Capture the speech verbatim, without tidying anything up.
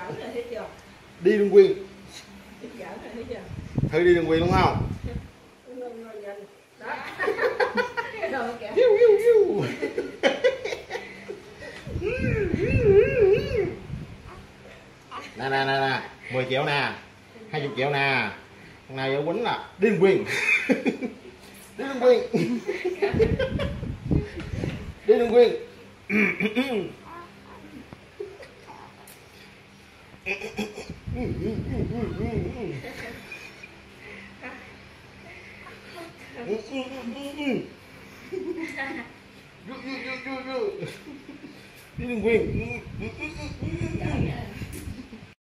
Đi đường quyền. Thử đi đường quyền đúng không? Hiu, hiu, hiu. Nè nè nè nè, mười triệu nè, hai mươi triệu nè. Thằng này ở quýnh là đi đường quyền. Đi đường quyền. Đi đường quyền. Đi đường quyền.